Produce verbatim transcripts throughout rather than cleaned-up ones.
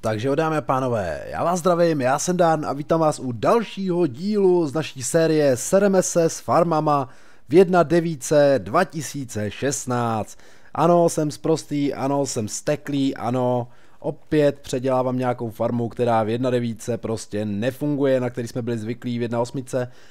Takže jo, dámy a pánové, já vás zdravím, já jsem Dan a vítám vás u dalšího dílu z naší série Sereme se s farmama v jedna devět dva tisíce šestnáct. Ano, jsem sprostý, ano, jsem steklý, ano, opět předělávám nějakou farmu, která v jedna devět prostě nefunguje, na který jsme byli zvyklí v jedna osm.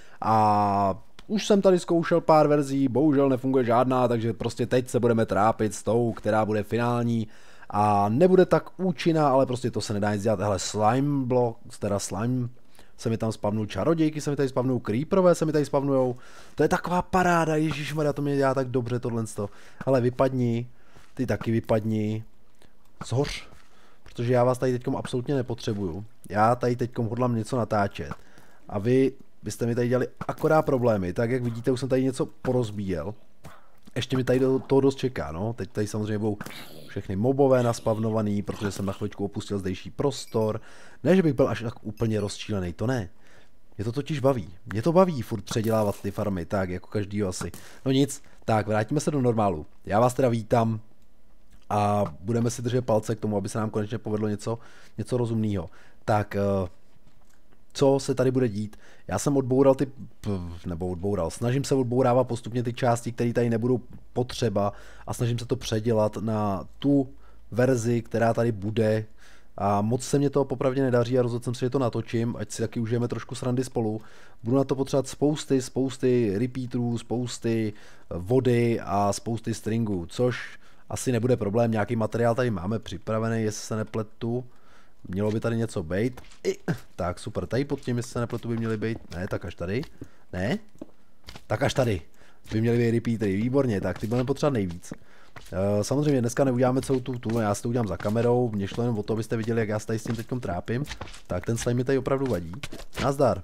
A už jsem tady zkoušel pár verzí, bohužel nefunguje žádná, takže prostě teď se budeme trápit s tou, která bude finální. A nebude tak účinná, ale prostě to se nedá nic dělat. Hele, slime block, teda slime se mi tam spavnul, čarodějky se mi tady spavnou, creeperové se mi tady spavnujou. To je taková paráda, ježišmarja, to mě dělá tak dobře tohle. Ale vypadni, ty taky vypadni. Zhoř, protože já vás tady teďkom absolutně nepotřebuju. Já tady teďkom hodlám něco natáčet. A vy byste mi tady dělali akorát problémy, tak jak vidíte, už jsem tady něco porozbíjel. Ještě mi tady do toho dost čeká, no. Teď tady samozřejmě budou všechny mobové naspavnovaný, protože jsem na chvíličku opustil zdejší prostor. Ne, že bych byl až tak úplně rozčílený, to ne. Mě to totiž baví. Mě to baví furt předělávat ty farmy, tak jako každýho asi. No nic, tak vrátíme se do normálu. Já vás teda vítám a budeme si držet palce k tomu, aby se nám konečně povedlo něco, něco rozumného. Tak... Uh, co se tady bude dít. Já jsem odboural ty, nebo odboural, snažím se odbourávat postupně ty části, které tady nebudou potřeba a snažím se to předělat na tu verzi, která tady bude. A moc se mě to popravdě nedaří a rozhodl jsem si, že to natočím, ať si taky užijeme trošku srandy spolu. Budu na to potřebovat spousty, spousty repeaterů, spousty vody a spousty stringů, což asi nebude problém, nějaký materiál tady máme připravený, jestli se nepletu. Mělo by tady něco být. I, tak super, tady pod tím, jestli se nepletu, by měly být. Ne, tak až tady. Ne? Tak až tady. By měly být repeatery, výborně, tak ty budeme potřebovat nejvíc. Uh, samozřejmě dneska neuděláme celou tu tu, já si to udělám za kamerou, mě šlo jenom o to, abyste viděli, jak já se tady s tím teďkom trápím. Tak ten slime mi tady opravdu vadí. Nazdar.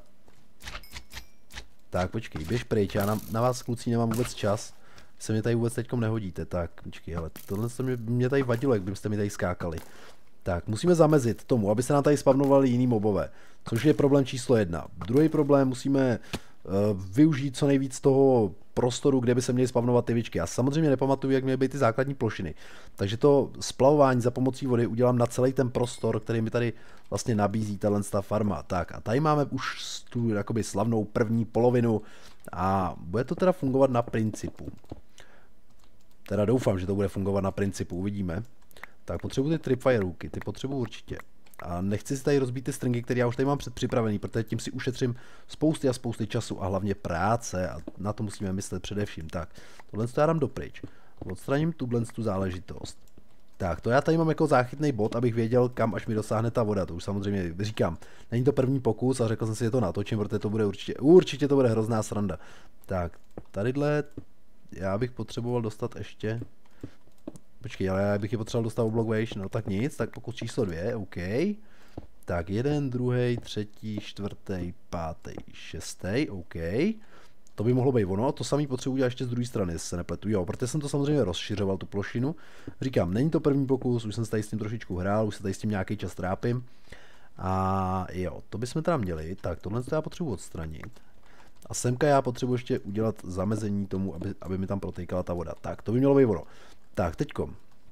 Tak počkej, běž pryč, já na, na vás kluci nemám vůbec čas. Se mě tady vůbec teďkom nehodíte, tak počkej, ale tohle mě, mě tady vadilo, jak byste mi tady skákali. Tak, musíme zamezit tomu, aby se nám tady spavnovali jiný mobové, což je problém číslo jedna. Druhý problém, musíme uh, využít co nejvíc toho prostoru, kde by se měly spavnovat ty vičky. Já samozřejmě nepamatuju, jak měly být ty základní plošiny. Takže to splavování za pomocí vody udělám na celý ten prostor, který mi tady vlastně nabízí tato farma. Tak a tady máme už tu jakoby slavnou první polovinu a bude to teda fungovat na principu. Teda doufám, že to bude fungovat na principu, uvidíme. Tak potřebuji ty tripfire ruky, ty potřebuji určitě. A nechci si tady rozbít ty stringy, které já už tady mám předpřipravený, protože tím si ušetřím spousty a spousty času a hlavně práce a na to musíme myslet především. Tak, tohle to já dám dopryč. Odstraním tuhle tu záležitost. Tak, to já tady mám jako záchytný bod, abych věděl, kam až mi dosáhne ta voda. To už samozřejmě říkám, není to první pokus a řekl jsem si, že to natočím, protože to bude určitě, určitě to bude hrozná sranda. Tak, tadyhle já bych potřeboval dostat ještě... Počkej, ale já bych je potřeboval dostat block vejš, no tak nic, tak pokus číslo dvě, OK. Tak jeden, druhý, třetí, čtvrtý, pátý, šestý, OK. To by mohlo být ono, to samý potřebuji udělat ještě z druhé strany, jestli se nepletu, jo, protože jsem to samozřejmě rozšiřoval, tu plošinu. Říkám, není to první pokus, už jsem se tady s tím trošičku hrál, už se tady s tím nějaký čas trápím. A jo, to bychom teda měli, tak tohle já potřebuji odstranit. A semka já potřebuji ještě udělat zamezení tomu, aby, aby mi tam protejkala ta voda. Tak, to by mělo být ono. Tak, teďkom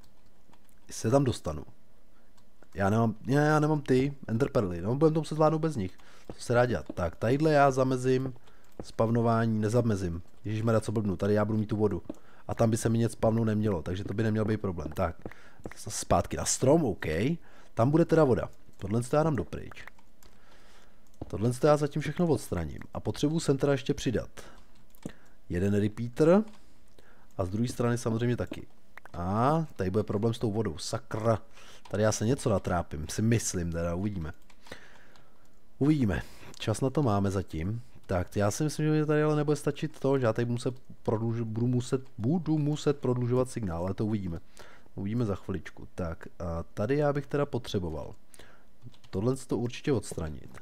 se tam dostanu. Já nemám, já, já nemám ty enderperly, no budeme to muset zvládnout bez nich. Co se dá dělat? Tak, tadyhle já zamezím spavnování, nezamezím. Ježišmarja, co blbnu, tady já budu mít tu vodu. A tam by se mi nic spavnout nemělo, takže to by neměl být problém. Tak, zpátky na strom, OK. Tam bude teda voda. Tohle to já dám dopryč. Tohle to já zatím všechno odstraním. A potřebuji sem teda ještě přidat jeden repeater. A z druhé strany samozřejmě taky. A tady bude problém s tou vodou. Sakra. Tady já se něco natrápím. Si myslím, teda uvidíme. Uvidíme. Čas na to máme zatím. Tak, já si myslím, že mi tady ale nebude stačit to, že já tady muset prodluž, budu, muset, budu muset prodlužovat signál, ale to uvidíme. Uvidíme za chviličku. Tak, a tady já bych teda potřeboval tohle to určitě odstranit.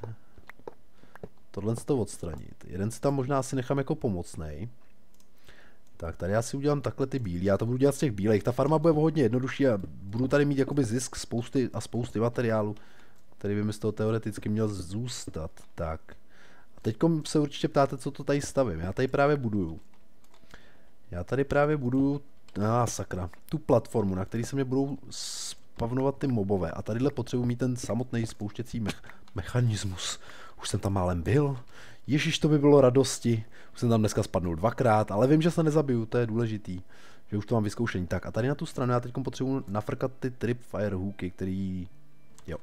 Tohle to odstranit. Jeden si tam možná asi nechám jako pomocnej. Tak, tady já si udělám takhle ty bílé, já to budu dělat z těch bílejch, ta farma bude hodně jednodušší a budu tady mít jakoby zisk spousty a spousty materiálu, který by mi z toho teoreticky měl zůstat. Tak, a teďkom se určitě ptáte, co to tady stavím, já tady právě buduju. Já tady právě buduju, ah, sakra, tu platformu, na který se mě budou spavnovat ty mobové. A tadyhle potřebuji mít ten samotný spouštěcí mech mechanismus. Už jsem tam málem byl. Ježíš, to by bylo radosti. Už jsem tam dneska spadnul dvakrát, ale vím, že se nezabiju, to je důležitý. Že už to mám vyzkoušení. Tak a tady na tu stranu já teď potřebuji nafrkat ty tripwire hooky, který... Jo.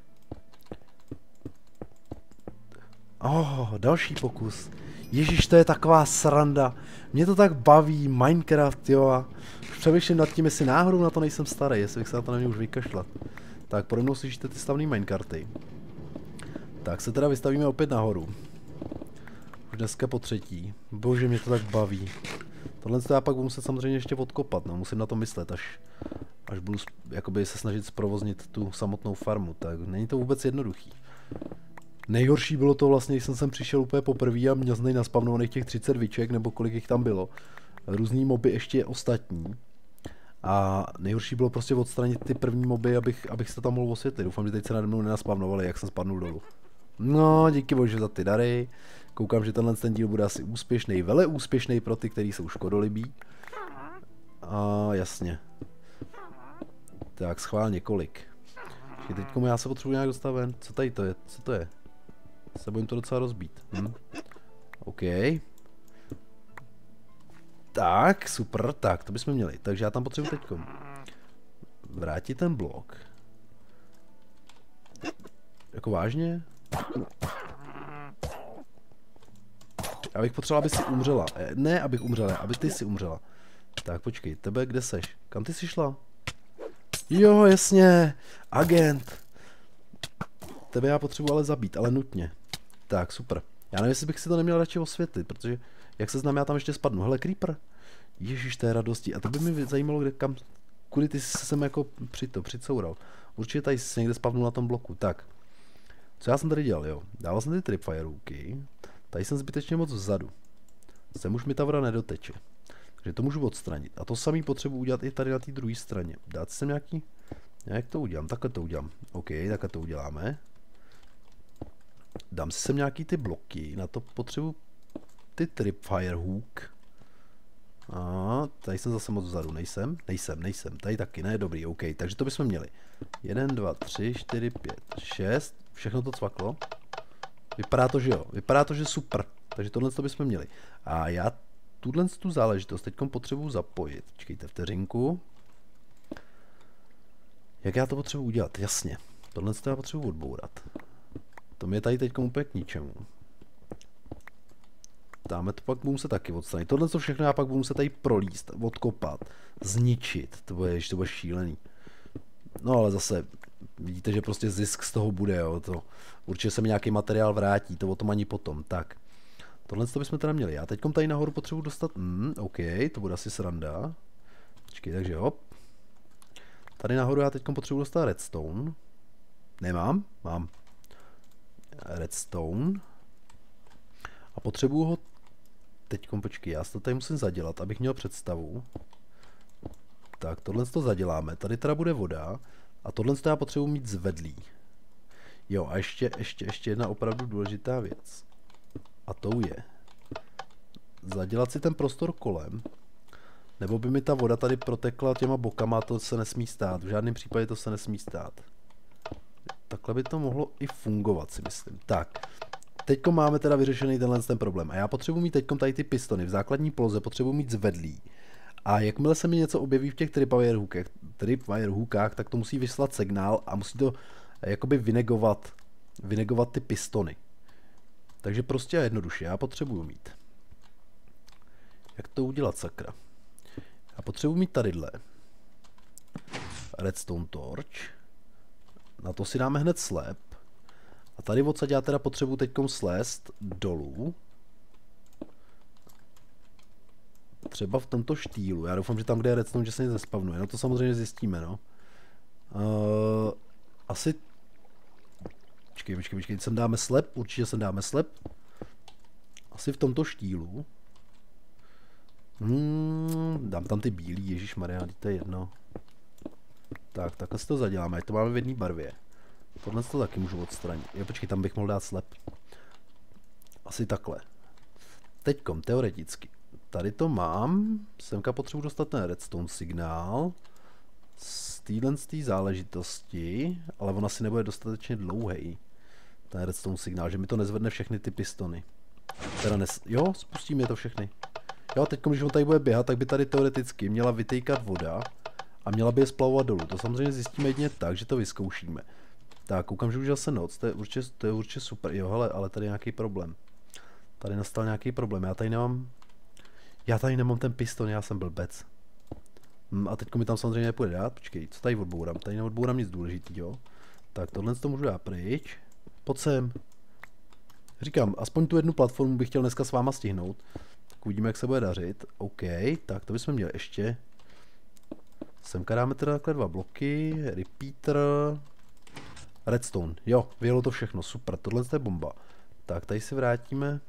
Oh, další pokus. Ježíš, to je taková sranda. Mě to tak baví, Minecraft, jo. A už přemýšlím nad tím, jestli náhodou na to nejsem starý, jestli bych se na to neměl už vykašlat. Tak, pode mnou slyšíte ty slavný minekarty. Tak se teda vystavíme opět nahoru. Už dneska po třetí. Bože, mě to tak baví. Tohle já pak budu muset samozřejmě ještě odkopat, no, musím na to myslet, až, až budu jakoby se snažit zprovoznit tu samotnou farmu, tak není to vůbec jednoduchý. Nejhorší bylo to vlastně, když jsem sem přišel úplně poprvé a měl jsem naspavnovaných těch třicet viček, nebo kolik jich tam bylo. Různý moby ještě ostatní. A nejhorší bylo prostě odstranit ty první moby, abych, abych se to tam mohl osvětlit. Doufám, že teď se nade mnou nenaspavnovali, jak jsem spadnul dolů. No, díky bože za ty dary. Koukám, že tenhle ten díl bude asi úspěšný, vele úspěšný pro ty, kteří jsou škodolibí. A jasně. Tak schválně kolik. Teď já se potřebuji nějak dostat ven. Co tady to je? Co to je? Se bojím to docela rozbít. Hm? OK. Tak, super, tak, to bychom měli. Takže já tam potřebuji teď vrátit ten blok. Jako vážně? Abych potřeboval, aby si umřela. Ne, abych umřela, aby ty si umřela. Tak, počkej, tebe kde seš? Kam ty jsi šla? Jo, jasně, agent. Tebe já potřebuji ale zabít, ale nutně. Tak, super. Já nevím, jestli bych si to neměl radši osvětlit, protože jak se znám, já tam ještě spadnu. Hele, creeper. Ježíš, té radosti. A to by mi zajímalo, kde kam, kudy ty jsi sem jako při to, přicoural. Určitě tady jsi někde spadnul na tom bloku. Tak. Co já jsem tady dělal, jo? Dával jsem ty tripwire hooky. Tady jsem zbytečně moc vzadu. Sem už mi ta voda nedoteče. Takže to můžu odstranit. A to samý potřebuji udělat i tady na té druhé straně. Dát si sem nějaký... Jak to udělám? Takhle to udělám. OK, takhle to uděláme. Dám si sem nějaký ty bloky. Na to potřebuji ty tripwire hook. A tady jsem zase moc vzadu. Nejsem? Nejsem, nejsem. Tady taky ne, dobrý, OK. Takže to bychom měli. Jeden, dva, tři, čtyři, pět, šest. Všechno to cvaklo. Vypadá to, že jo. Vypadá to, že super. Takže tohle to bychom měli. A já tuhle tu záležitost teď potřebuji zapojit. Počkejte vteřinku. Jak já to potřebuji udělat? Jasně. Tohle to já potřebuji odbourat. To mi je tady teď úplně k ničemu. Dáme to pak budu muset taky odstranit. Tohle to všechno já pak budu muset tady prolíst, odkopat, zničit. To bude, to bude šílený. No ale zase vidíte, že prostě zisk z toho bude, jo. To, určitě se mi nějaký materiál vrátí, to o tom ani potom. Tak. Tohle to bychom teda měli. Já teď tady nahoru potřebuji dostat... Mm, OK, to bude asi sranda. Počkej, takže hop. Tady nahoru já teď potřebuji dostat redstone. Nemám? Mám. Redstone. A potřebuji ho... Teďkom, počkej, já si to tady musím zadělat, abych měl představu. Tak, tohle to zaděláme. Tady teda bude voda. A tohle to já potřebuji mít zvedlý. Jo, a ještě, ještě, ještě jedna opravdu důležitá věc. A tou je zadělat si ten prostor kolem, nebo by mi ta voda tady protekla těma bokama, to se nesmí stát. V žádném případě to se nesmí stát. Takhle by to mohlo i fungovat, si myslím. Tak, teďko máme teda vyřešený tenhle ten problém. A já potřebuji mít teďkom tady ty pistony. V základní poloze potřebuji mít zvedlý. A jakmile se mi něco objeví v těch tripwire hookách, tripwire hookách, tak to musí vyslat signál a musí to jakoby vynegovat, vynegovat ty pistony. Takže prostě a jednoduše, já potřebuju mít. Jak to udělat, sakra? Já potřebuji mít tadyhle redstone torch. Na to si dáme hned slab. A tady odsaď já teda potřebuji teďkom slést dolů. Třeba v tomto štýlu. Já doufám, že tam, kde je redstone, že se nic nespavnuje. No to samozřejmě zjistíme, no. Uh, asi... Počkej, počkej, počkej. Sem dáme slab. Určitě sem dáme slab. Asi v tomto štýlu. Hmm, dám tam ty bílý, ježišmarja, to je jedno. Tak, takhle si to zaděláme, ať to máme v jedné barvě. Tohle to taky můžu odstranit. Jo, počkej, tam bych mohl dát slab. Asi takhle. Teďkom, teoreticky. Tady to mám. Semka potřebuji dostat ten redstone signál. Z téhle záležitosti, ale ona si nebude dostatečně dlouhý. Ten redstone signál, že mi to nezvedne všechny ty pistony. Teda nes... Jo, spustíme to všechny. Jo, teď, když on tady bude běhat, tak by tady teoreticky měla vytejkat voda a měla by je splavovat dolů. To samozřejmě zjistíme jedině tak, že to vyzkoušíme. Tak, koukám, že už zase noc, to je určitě, to je určitě super. Jo, hele, ale tady je nějaký problém. Tady nastal nějaký problém, já tady nemám... Já tady nemám ten piston, já jsem blbec. Hm, a teď mi tam samozřejmě nepůjde dát, počkej, co tady odbourám? Tady neodbourám nic důležitýho. Tak, tohle to můžu dát pryč. Pojď sem. Říkám, aspoň tu jednu platformu bych chtěl dneska s váma stihnout. Tak uvidíme, jak se bude dařit. OK, tak to bychom měli ještě. Semka dáme teda takhle dva bloky, repeater, redstone. Jo, vyjelo to všechno, super, tohle je bomba. Tak, tady si vrátíme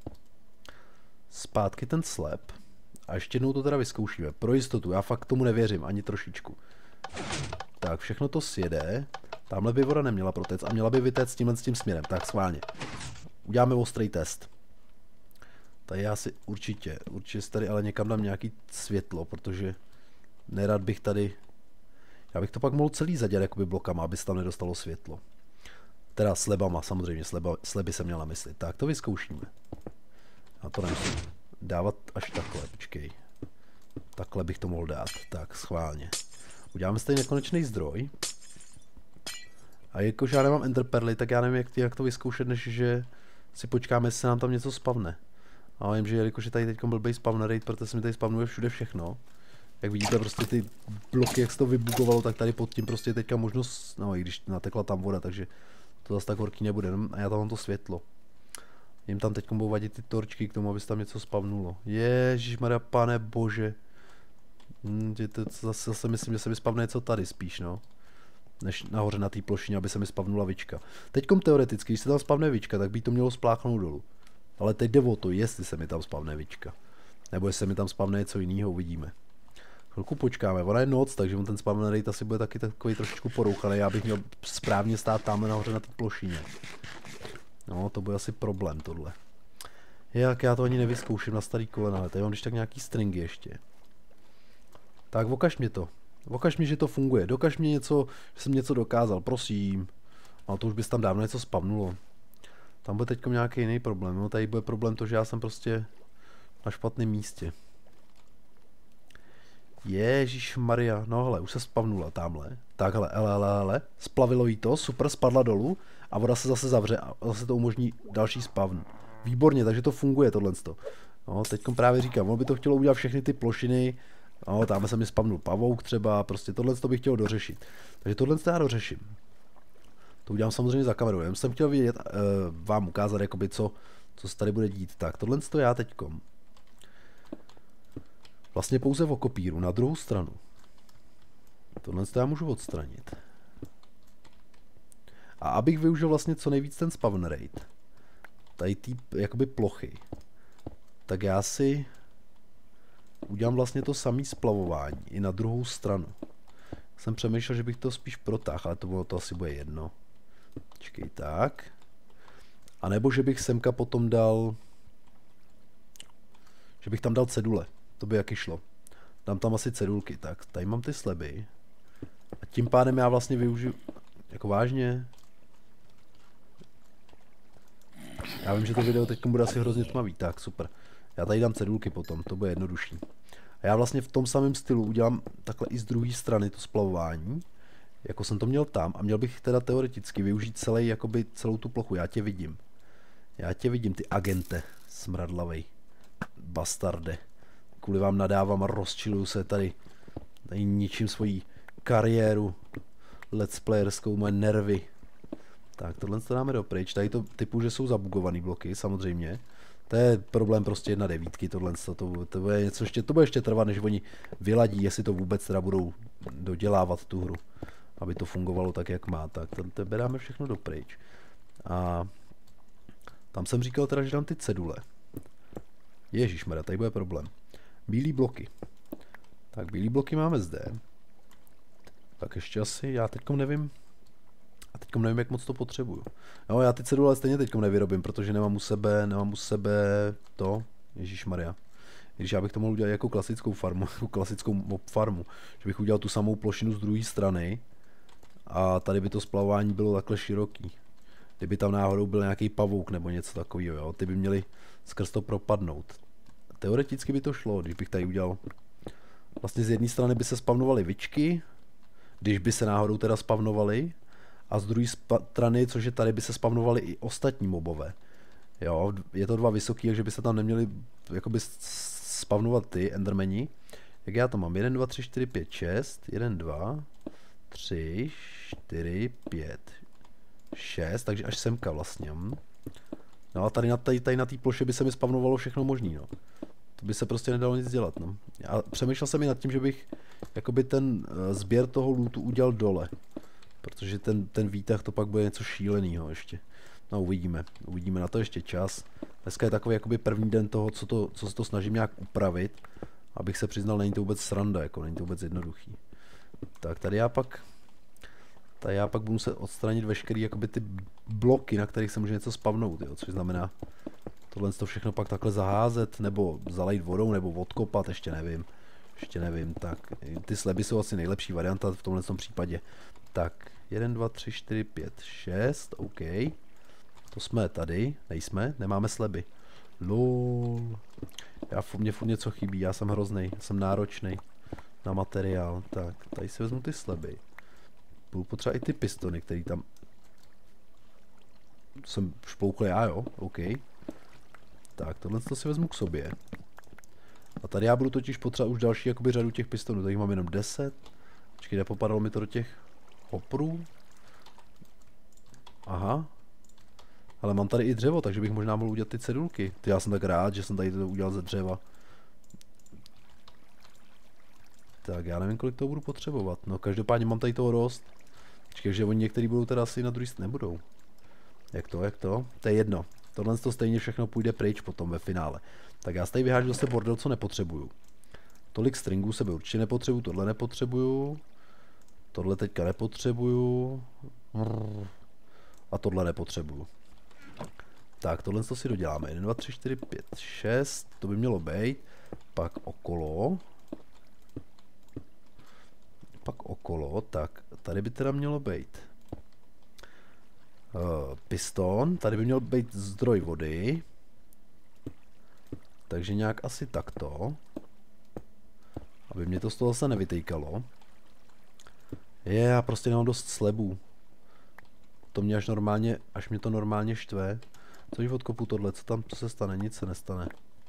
zpátky ten slab. A ještě jednou to teda vyzkoušíme. Pro jistotu, já fakt tomu nevěřím, ani trošičku. Tak, všechno to sjede. Tamhle by voda neměla protéct a měla by vytéct tímhle s tím směrem. Tak, schválně. Uděláme ostrý test. Tady já si určitě, určitě si tady ale někam dám nějaký světlo, protože nerad bych tady... Já bych to pak mohl celý zadělat jakoby blokama, aby se tam nedostalo světlo. Teda slebama, samozřejmě, sleba, sleby jsem měl na mysli. Tak, to vyzkoušíme. A to nemusím dávat až takhle, počkej. Takhle bych to mohl dát, tak schválně. Uděláme si tady nekonečný zdroj. A jakož já nemám enderperly, tak já nevím, jak, jak to vyzkoušet, než že si počkáme, jestli se nám tam něco spavne. A vím, že jelikož je tady teď blbej spawner rate, protože se mi tady spavnuje všude všechno. Jak vidíte, prostě ty bloky, jak se to vybugovalo, tak tady pod tím prostě teďka možnost, no i když natekla tam voda, takže to zase tak horký nebude. No, a já tam mám to světlo. Jim tam teď budou vadit ty torčky k tomu, aby se tam něco spavnulo. Ježišmarja, pane bože. Hm, to zase, zase myslím, že se mi spavne něco tady spíš, no. Než nahoře na té plošině, aby se mi spavnula vička. Teďkom teoreticky, když se tam spavne vička, tak by to mělo spláchnout dolů. Ale teď jde o to, jestli se mi tam spavne vička. Nebo jestli se mi tam spavne něco jiného, uvidíme. Chvilku počkáme, ona je noc, takže on ten spavner rate asi bude taky takový trošičku porouchaný. Já bych měl správně stát tam nahoře na té plošině. No, to bude asi problém tohle. Jak já to ani nevyzkouším na starý kolena, ale tady mám když tak nějaký stringy ještě. Tak okaž mě to. Okaž mi, že to funguje. Dokaž mě něco, že jsem něco dokázal, prosím. Ale to už bys tam dávno něco spavnulo. Tam bude teď nějaký jiný problém. No, tady bude problém to, že já jsem prostě na špatném místě. Ježíš Maria, no hele, už se spavnula tamhle. Tak hele, hele, hele, hele. Splavilo jí to, super, spadla dolů a voda se zase zavře a zase to umožní další spavn. Výborně, takže to funguje tohle. No, teďkom právě říkám, ono by to chtělo udělat všechny ty plošiny. No, tam se mi spavnul pavouk třeba, prostě tohle to bych chtěl dořešit. Takže tohle já dořeším. To udělám samozřejmě za kamerou. Já jsem chtěl vidět, uh, vám ukázat, jakoby co, co se tady bude dít. Tak, tohle to já teďkom. Vlastně pouze v okopíru, na druhou stranu. Tohle to já můžu odstranit. A abych využil vlastně co nejvíc ten spawn rate, tady ty jakoby plochy, tak já si udělám vlastně to samé splavování i na druhou stranu. Jsem přemýšlel, že bych to spíš protáhl, ale to, bylo, to asi bude jedno. Počkej, tak. A nebo že bych semka potom dal, že bych tam dal cedule. To by jaký šlo. Dám tam asi cedulky. Tak, tady mám ty sleby. A tím pádem já vlastně využiju, jako vážně. Já vím, že to video teď bude asi hrozně tmavý. Tak, super. Já tady dám cedulky potom, to bude jednodušší. A já vlastně v tom samém stylu udělám takhle i z druhé strany to splavování, jako jsem to měl tam, a měl bych teda teoreticky využít celý, jakoby celou tu plochu. Já tě vidím. Já tě vidím, ty agente, smradlavej. Bastarde. Kvůli vám nadávám a rozčiluju se tady. Tady ničím svoji kariéru let's playerskou, moje nervy. Tak, tohle to dáme dopryč. Tady to typu, že jsou zabugovaný bloky, samozřejmě. To je problém prostě jedna devítky, tohle to, to, to, bude něco ještě, to bude ještě trvat, než oni vyladí, jestli to vůbec teda budou dodělávat tu hru, aby to fungovalo tak, jak má. Tak to, tebe dáme všechno dopryč. A tam jsem říkal teda, že dám ty cedule. Ježišmarja, tady bude problém. Bílý bloky. Tak, bílý bloky máme zde. Tak ještě asi, já teďkom nevím, a teďkom nevím, jak moc to potřebuju. No, já ty cedule stejně teďkom nevyrobím, protože nemám u sebe, nemám u sebe to, ježišmarja. Když já bych to mohl udělat jako klasickou farmu, jako klasickou mob farmu, že bych udělal tu samou plošinu z druhé strany a tady by to splavování bylo takhle široký. Kdyby tam náhodou byl nějaký pavouk nebo něco takového, jo, ty by měli skrz to propadnout. Teoreticky by to šlo, když bych tady udělal. Vlastně z jedné strany by se spavnovaly vičky, když by se náhodou teda spavnovaly, a z druhé strany, což je tady, by se spavnovaly i ostatní mobové. Jo, je to dva vysoký, takže by se tam neměli jakoby spavnovat ty endermeni. Jak já to mám? jedna, dva, tři, čtyři, pět, šest. jedna, dva, tři, čtyři, pět, šest. Takže až semka vlastně. No a tady na té tady na té ploše by se mi spavnovalo všechno možný, no. To by se prostě nedalo nic dělat, no. Já přemýšlel jsem i nad tím, že bych jakoby ten sběr toho lootu udělal dole. Protože ten, ten výtah to pak bude něco šílenýho ještě. No uvidíme, uvidíme, na to ještě čas. Dneska je takový jakoby první den toho, co, to, co se to snažím nějak upravit. Abych se přiznal, není to vůbec sranda, jako není to vůbec jednoduchý. Tak tady já pak, tady já pak budu muset odstranit veškerý jakoby ty bloky, na kterých se může něco spavnout, jo, což znamená tohle to všechno pak takhle zaházet, nebo zalejt vodou, nebo odkopat, ještě nevím. Ještě nevím, tak ty sleby jsou asi nejlepší varianta v tomhle případě. Tak, jedna, dva, tři, čtyři, pět, šest, OK. To jsme tady, nejsme, nemáme sleby. Lol. Já, mě furt něco chybí, já jsem hroznej, jsem náročný na materiál. Tak, tady si vezmu ty sleby. Budu potřebovat i ty pistony, který tam jsem špoukl já, jo, OK. Tak, tohle to si vezmu k sobě. A tady já budu totiž potřebovat už další jakoby řadu těch pistonů, tady mám jenom deset. Počkej, nepopadalo mi to do těch hoprů. Aha. Ale mám tady i dřevo, takže bych možná mohl udělat ty cedulky. Ty, já jsem tak rád, že jsem tady to udělal ze dřeva. Tak, já nevím, kolik toho budu potřebovat. No, každopádně mám tady toho dost. Počkej, že oni některý budou teda asi na druhý straně nebudou. Jak to, jak to? To je jedno. Tohle to stejně všechno půjde pryč potom ve finále. Tak já tady vyhážu zase bordel, co nepotřebuju. Tolik stringů sebe určitě nepotřebuju, tohle nepotřebuju. Tohle teďka nepotřebuju. A tohle nepotřebuju. Tak, tohle si doděláme. jedna, dva, tři, čtyři, pět, šest. To by mělo být. Pak okolo. Pak okolo. Tak, tady by teda mělo být uh, piston. Tady by měl být zdroj vody. Takže nějak asi takto. Aby mě to z toho zase nevytejkalo. Je, já prostě nemám dost slebů. To mě až normálně, až mě to normálně štve. Co když odkopu tohle, co tam, co se stane? Nic se nestane.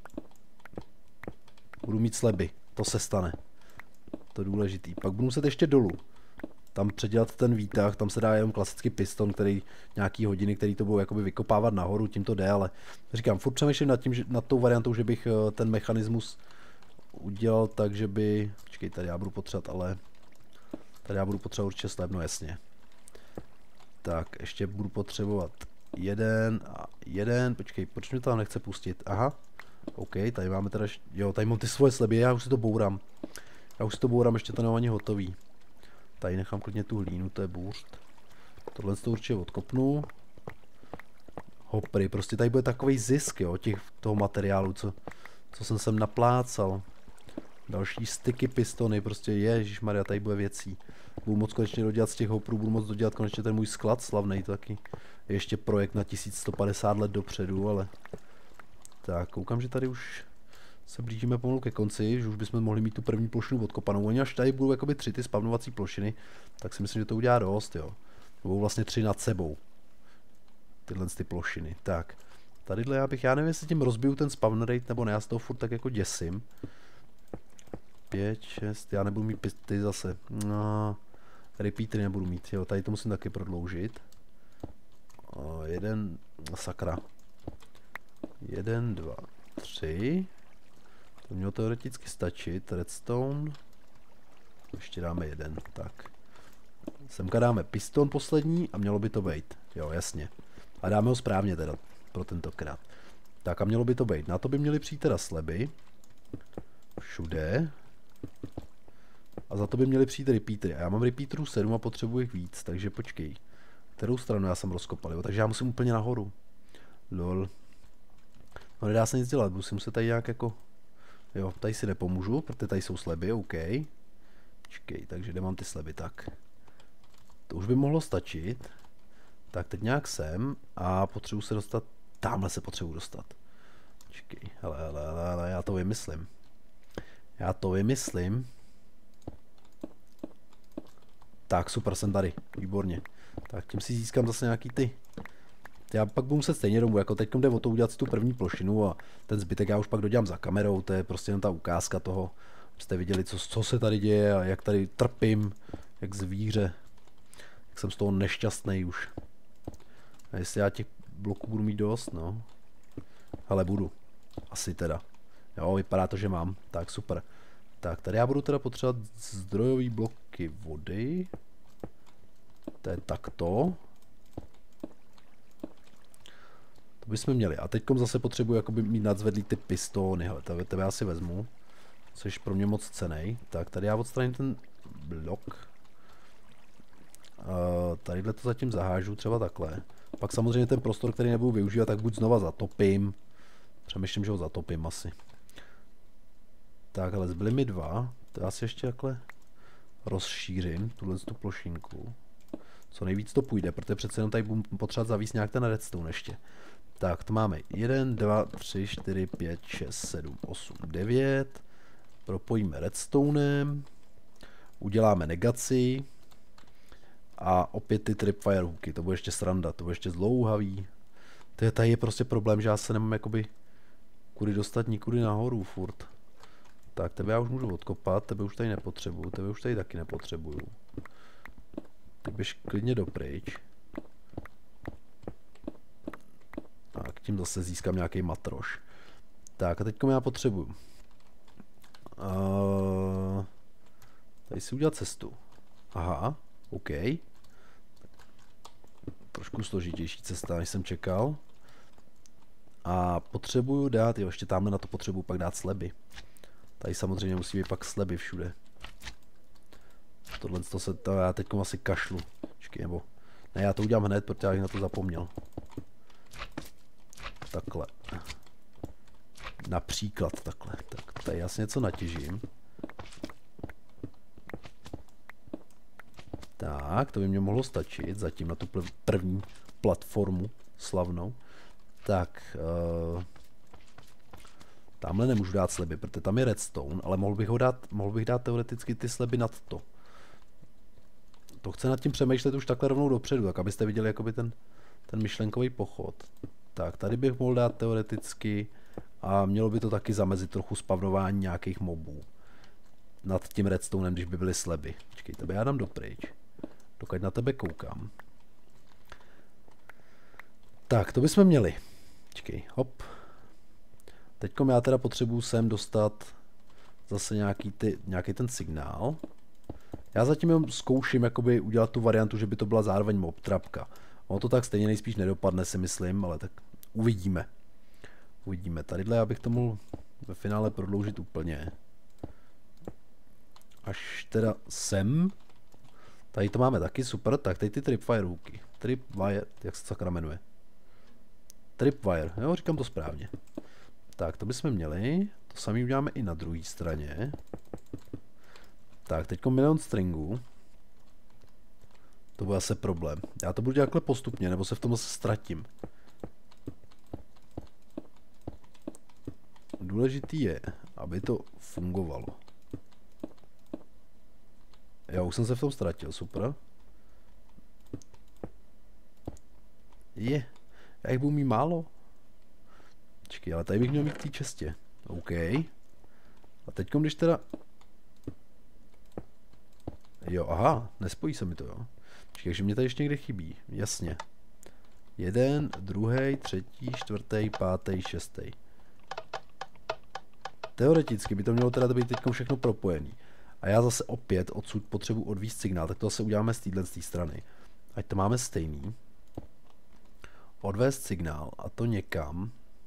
Budu mít sleby, to se stane. To je důležitý. Pak budu muset ještě dolů. Tam předělat ten výtah, tam se dá jenom klasický piston, který nějaký hodiny, který to budou jakoby vykopávat nahoru, tím to jde, ale říkám, furt přemýšlím nad tím, že, nad tou variantou, že bych ten mechanismus udělal tak, že by, počkej, tady já budu potřebovat, ale tady já budu potřebovat určitě sleb, no jasně. Tak, ještě budu potřebovat jeden a jeden, počkej, proč mě to tam nechce pustit, aha, OK, tady máme teda, jo, tady mám ty svoje sleby, já už si to bourám, já už si to bourám, ještě to nemám ani hotový. Tady nechám klidně tu hlínu, to je bůřt. Tohle to určitě odkopnu. Hopry, prostě tady bude takový zisk, jo, těch, toho materiálu, co, co jsem sem naplácal. Další styky, pistony, prostě ježišmarja, tady bude věcí. Budu moc konečně dodělat z těch hoprů, budu moc dodělat konečně ten můj sklad slavnej taky. Je ještě projekt na tisíc sto padesát let dopředu, ale... Tak, koukám, že tady už se blížíme pomalu ke konci, že už bychom mohli mít tu první plošinu odkopanou. Oni až tady budou jakoby tři ty spavnovací plošiny, tak si myslím, že to udělá dost, jo. Budou vlastně tři nad sebou. Tyhle ty plošiny. Tak, tadyhle já bych, já nevím, jestli tím rozbiju ten spawn rate, nebo ne, já z toho furt tak jako děsím. Pět, šest, já nebudu mít pisty zase. No, repeatery nebudu mít, jo, tady to musím taky prodloužit. O, jeden, sakra. Jeden, dva, tři. To mělo teoreticky stačit. Redstone. Ještě dáme jeden, tak. Semka dáme piston poslední a mělo by to být. Jo, jasně. A dáme ho správně teda, pro tentokrát. Tak a mělo by to být. Na to by měly přijít teda sleby. Všude. A za to by měly přijít repeatery. A já mám repeaterů sedm a potřebuji jich víc, takže počkej. Kterou stranu já jsem rozkopal, jo? Takže já musím úplně nahoru. Lol. No nedá se nic dělat, musím se tady nějak jako Jo, tady si nepomůžu, protože tady jsou sleby, OK. Počkej, takže kde mám ty sleby, tak. To už by mohlo stačit. Tak teď nějak sem a potřebuji se dostat, tamhle se potřebuji dostat. Počkej, hele, hele, hele, hele, já to vymyslím. Já to vymyslím. Tak, super, jsem tady, výborně. Tak tím si získám zase nějaký ty. Já pak budu muset stejně domů, jako teď jde o to udělat tu první plošinu a ten zbytek já už pak dodělám za kamerou, to je prostě jen ta ukázka toho, abyste viděli, co, co se tady děje a jak tady trpím, jak zvíře, jak jsem z toho nešťastný už. A jestli já těch bloků budu mít dost, no. Ale budu, asi teda. Jo, vypadá to, že mám, tak super. Tak, tady já budu teda potřebovat zdrojové bloky vody. To je takto. To bychom měli. A teďkom zase potřebuji jakoby mít nadzvedlý ty pistony. Hele, tebe, tebe já si vezmu. Což pro mě moc cenej. Tak, tady já odstraním ten blok. Uh, tadyhle to zatím zahážu třeba takhle. Pak samozřejmě ten prostor, který nebudu využívat, tak buď znova zatopím. Přemýšlím, že ho zatopím asi. Tak, ale zbyly mi dva. To já si ještě takhle rozšířím, tuhle tu plošinku. Co nejvíc to půjde, protože přece jenom tady budu potřebovat zavíst nějak ten redstone ještě. Tak, to máme jedna, dva, tři, čtyři, pět, šest, sedm, osm, devět. Propojíme redstonem. Uděláme negaci. A opět ty tripwire hooky, to bude ještě sranda, to bude ještě zdlouhavý. To je, tady je prostě problém, že já se nemám jakoby kudy dostat nikudy nahoru furt. Tak, tebe já už můžu odkopat, tebe už tady nepotřebuju, tebe už tady taky nepotřebuju. Ty běž klidně dopryč. Tak, tím zase získám nějaký matroš. Tak, a teďko já potřebuju. Uh, tady si udělat cestu. Aha, OK. Trošku složitější cesta, než jsem čekal. A potřebuju dát, jo, ještě tamhle na to potřebuju pak dát sleby. Tady samozřejmě musí být pak sleby všude. Tohle to se, to já teď asi kašlu. Počkej, nebo... Ne, já to udělám hned, protože já bych na to zapomněl. Takhle. Například takhle. Tak tady jasně něco natěžím. Tak, to by mě mohlo stačit zatím na tu první platformu slavnou. Tak, uh, tamhle nemůžu dát sleby, protože tam je redstone, ale mohl bych ho dát, mohl bych dát teoreticky ty sleby nad to. To chce nad tím přemýšlet už takhle rovnou dopředu, tak abyste viděli jakoby ten, ten myšlenkový pochod. Tak, tady bych mohl dát teoreticky a mělo by to taky zamezit trochu spavnování nějakých mobů. Nad tím redstonem, když by byly sleby. Počkej, tebe já dám dopryč. Dokud na tebe koukám. Tak, to bychom měli. Počkej, hop. Teďkom já teda potřebuju sem dostat zase nějaký, ty, nějaký ten signál. Já zatím jenom zkouším jakoby udělat tu variantu, že by to byla zároveň mob trapka. Ono to tak stejně nejspíš nedopadne, si myslím, ale tak uvidíme. Uvidíme. Tadyhle já bych to mohl ve finále prodloužit úplně. Až teda sem. Tady to máme taky super. Tak tady ty tripwire hooky. Tripwire, jak se sakra jmenuje? Tripwire, jo, říkám to správně. Tak, to bychom měli. To samý uděláme i na druhé straně. Tak, teďko milion stringů. To bude asi problém. Já to budu dělat takhle postupně, nebo se v tom zase ztratím. Důležitý je, aby to fungovalo. Já už jsem se v tom ztratil, super. Je. Já jich budu mít málo. Počkej, ale tady bych měl mít k té čestě. OK. A teď, když teda... Jo, aha, nespojí se mi to, jo. Počkej, že mě tady ještě někde chybí, jasně. Jeden, druhý, třetí, čtvrtý, pátý, šestý. Teoreticky by to mělo teda být teď všechno propojený. A já zase opět odsud potřebuji odvízt signál, tak to zase uděláme z téhle strany. Ať to máme stejný. Odvést signál a to někam.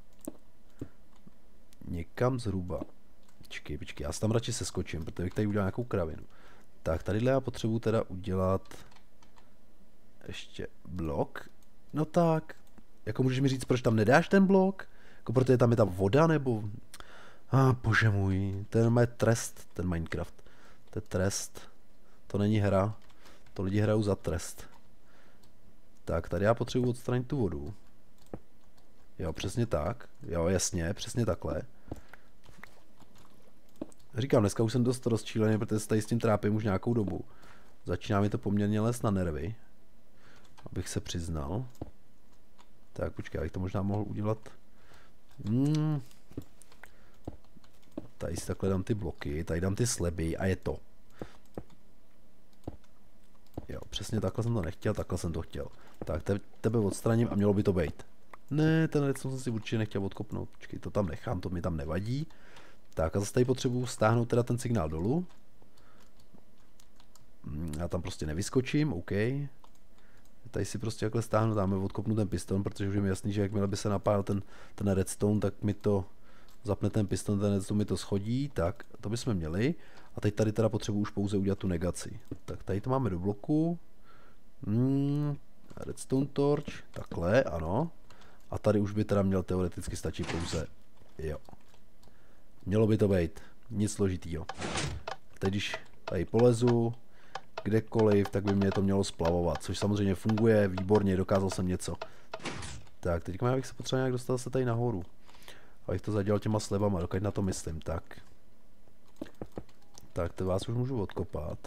Někam zhruba. Počkej, počkej, já se tam radši seskočím, protože bych tady udělal nějakou kravinu. Tak, tadyhle já potřebuji teda udělat ještě blok. No tak, jako můžeš mi říct, proč tam nedáš ten blok? Jako protože tam je ta voda, nebo... A ah, bože můj, ten je trest, ten Minecraft. To je trest. To není hra. To lidi hrajou za trest. Tak, tady já potřebuji odstranit tu vodu. Jo, přesně tak. Jo, jasně, přesně takhle. Říkám, dneska už jsem dost rozčílený, protože se tady s tím trápím už nějakou dobu. Začíná mi to poměrně lézt na nervy. Abych se přiznal. Tak, počkej, abych to možná mohl udělat. Hmm. Tady si takhle dám ty bloky, tady dám ty sleby a je to. Jo, přesně takhle jsem to nechtěl, takhle jsem to chtěl. Tak, te tebe odstraním a mělo by to být. Ne, ten redstone jsem si určitě nechtěl odkopnout. Počkej, to tam nechám, to mi tam nevadí. Tak a zase tady potřebuji stáhnout teda ten signál dolů. Já tam prostě nevyskočím, OK. Tady si prostě takhle stáhnu, dáme odkopnu ten piston, protože už je mi jasný, že jakmile by se napál ten, ten redstone, tak mi to zapne ten piston, ten redstone mi to schodí, tak to bychom měli. A teď tady teda potřebuji už pouze udělat tu negaci. Tak tady to máme do bloku. Hmm, redstone torch, takhle, ano. A tady už by teda měl teoreticky stačit pouze, jo. Mělo by to být, nic složitýho. Teď když tady polezu, kdekoliv, tak by mě to mělo splavovat, což samozřejmě funguje, výborně, dokázal jsem něco. Tak, teď já bych se potřeboval nějak dostat se tady nahoru. Abych to zadělal těma slebama, dokud na to myslím, tak. Tak, to vás už můžu odkopat.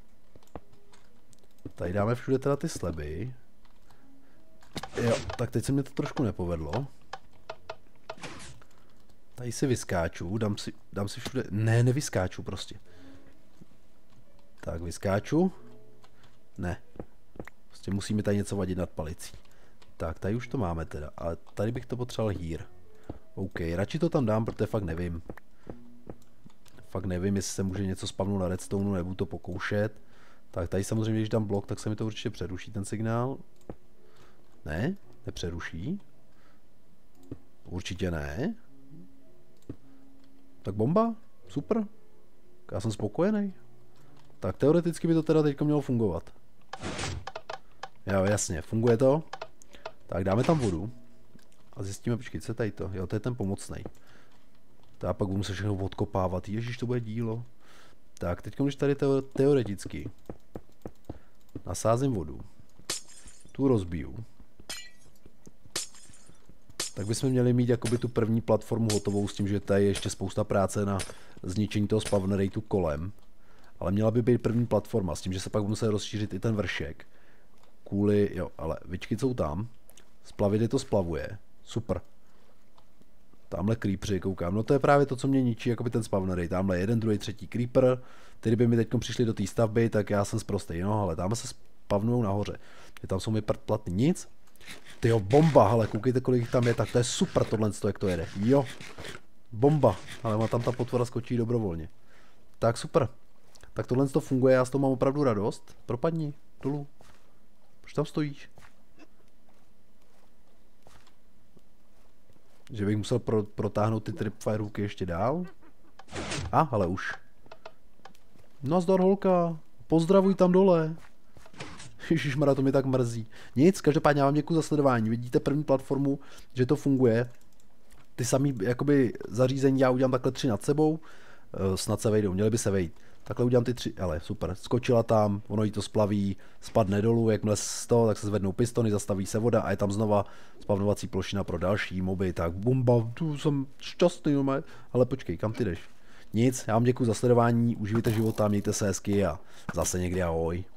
Tady dáme všude teda ty sleby. Jo, tak teď se mě to trošku nepovedlo. Tady si vyskáču, dám si, dám si všude, ne, nevyskáču prostě. Tak, vyskáču. Ne. Prostě musíme tady něco vadit nad palicí. Tak, tady už to máme teda, ale tady bych to potřeboval hír. OK, radši to tam dám, protože fakt nevím. Fakt nevím, jestli se může něco spavnout na redstoneu, nebudu to pokoušet. Tak, tady samozřejmě, když dám blok, tak se mi to určitě přeruší ten signál. Ne? Nepřeruší? Určitě ne. Tak bomba? Super. Já jsem spokojený. Tak teoreticky by to teda teďka mělo fungovat. Jo, jasně, funguje to. Tak dáme tam vodu. A zjistíme, počkej, co je tady to? Jo, to je ten pomocnej. To já pak budu muset všechno odkopávat. Ježiš, to bude dílo. Tak, teď když tady teo teoreticky nasázím vodu. Tu rozbiju. Tak bychom měli mít jakoby tu první platformu hotovou s tím, že tady je ještě spousta práce na zničení toho spawn rateu kolem. Ale měla by být první platforma s tím, že se pak budu muset rozšířit i ten vršek. Kvůli, jo, ale vyčky jsou tam. Splavit to splavuje. Super. Tamhle creepeři, koukám. No to je právě to, co mě ničí, jakoby ten spawn rate. Tamhle jeden, druhý, třetí creeper. Ty by mi teď přišli do té stavby, tak já jsem zprostej. No, ale tamhle se spavnujou nahoře. Je tam jsou mi prd platný nic. Tyjo, bomba, ale koukejte, kolik jich tam je, tak to je super tohle, jak to jede. Jo, bomba, ale má tam ta potvora skočí dobrovolně. Tak super. Tak tohle to funguje, já s toho mám opravdu radost. Propadni, dolů. Proč tam stojíš? Že bych musel pro, protáhnout ty tripfire hooky ještě dál? A, ale už. Nazdar holka, pozdravuj tam dole. Ježišmarja, to mi tak mrzí. Nic, každopádně já vám děkuji za sledování. Vidíte první platformu, že to funguje. Ty samý jakoby zařízení já udělám takhle tři nad sebou. Snad se vejdou, měly by se vejít. Takhle udělám ty tři, ale super. Skočila tam, ono jí to splaví, spadne dolů, jakmile z toho, tak se zvednou pistony, zastaví se voda a je tam znova spavnovací plošina pro další moby. Tak bomba, tu jsem šťastný, no, ale počkej, kam ty jdeš? Nic, já vám děkuji za sledování, užijte života, mějte se hezky a zase někdy ahoj.